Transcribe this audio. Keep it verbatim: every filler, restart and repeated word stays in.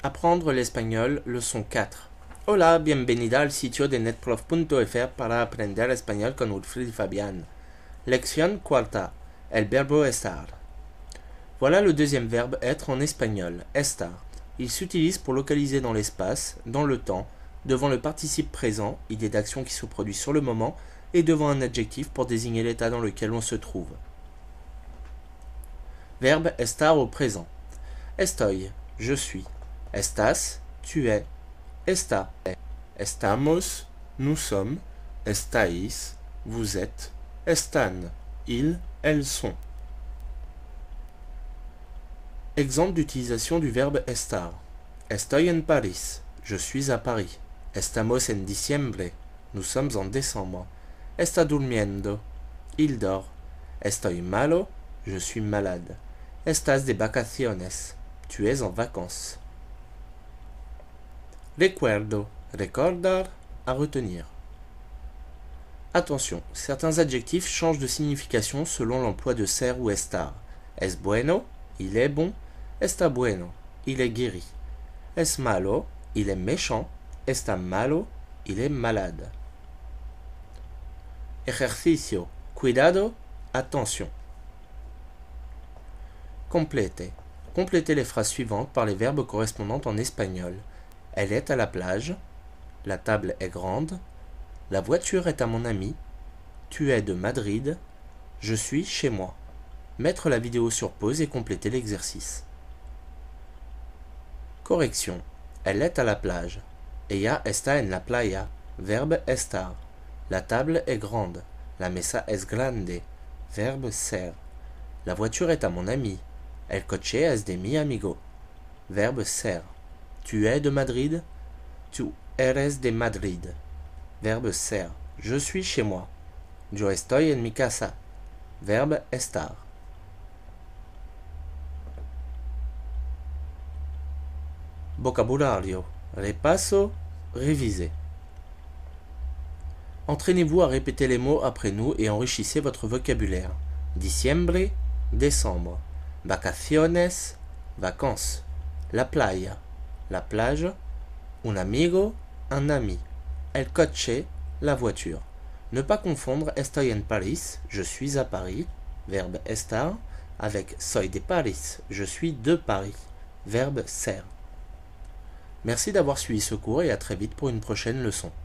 Apprendre l'espagnol, leçon quatre. Hola, bienvenida al sitio de netprof punto f r para aprender español con Wilfried y Fabián. Lección cuarta. El verbo estar. Voilà le deuxième verbe être en espagnol, estar. Il s'utilise pour localiser dans l'espace, dans le temps, devant le participe présent, idée d'action qui se produit sur le moment, et devant un adjectif pour désigner l'état dans lequel on se trouve. Verbe estar au présent. Estoy, je suis. Estás, tu es. Está, estamos, nous sommes. Estáis, vous êtes. Están, ils, elles sont. Exemple d'utilisation du verbe estar. Estoy en París, je suis à Paris. Estamos en diciembre, nous sommes en décembre. Está durmiendo, il dort. Estoy malo, je suis malade. Estás de vacaciones, tu es en vacances. Recuerdo, recordar, à retenir. Attention, certains adjectifs changent de signification selon l'emploi de ser ou estar. Es bueno, il est bon. Está bueno, il est guéri. Es malo, il est méchant. Está malo, il est malade. Ejercicio, cuidado, attention. Complete. Complétez les phrases suivantes par les verbes correspondants en espagnol. Elle est à la plage. La table est grande. La voiture est à mon ami. Tu es de Madrid. Je suis chez moi. Mettre la vidéo sur pause et compléter l'exercice. Correction. Elle est à la plage. Ella está en la playa. Verbe estar. La table est grande. La mesa es grande. Verbe ser. La voiture est à mon ami. El coche es de mi amigo. Verbe ser. Tu es de Madrid. Tu eres de Madrid. Verbe ser. Je suis chez moi. Yo estoy en mi casa. Verbe estar. Vocabulario. Repaso. Révisez. Entraînez-vous à répéter les mots après nous et enrichissez votre vocabulaire. Diciembre, décembre. Vacaciones, vacances. La playa, la plage. Un amigo, un ami. El coche, la voiture. Ne pas confondre estoy en París, je suis à Paris, verbe estar, avec soy de París, je suis de Paris, verbe ser. Merci d'avoir suivi ce cours et à très vite pour une prochaine leçon.